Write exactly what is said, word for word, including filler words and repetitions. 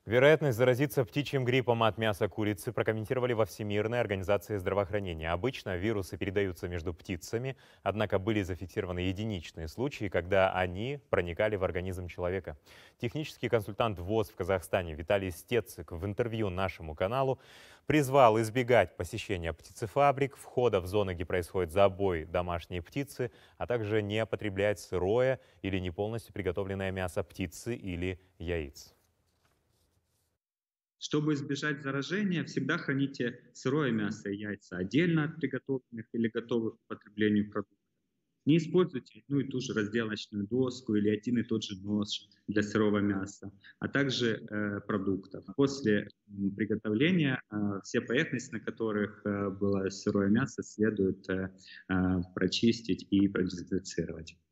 Вероятность заразиться птичьим гриппом от мяса курицы прокомментировали во Всемирной организации здравоохранения. Обычно вирусы передаются между птицами, однако были зафиксированы единичные случаи, когда они проникали в организм человека. Технический консультант ВОЗ в Казахстане Виталий Стецик в интервью нашему каналу призвал избегать посещения птицефабрик, входа в зоны, где происходит забой домашней птицы, а также не потреблять сырое или не полностью приготовленное мясо птицы или яиц. Чтобы избежать заражения, всегда храните сырое мясо и яйца отдельно от приготовленных или готовых к употреблению продуктов. Не используйте одну и ту же разделочную доску или один и тот же нож для сырого мяса, а также э, продуктов. После м, приготовления э, все поверхности, на которых э, было сырое мясо, следует э, э, прочистить и продезинфицировать.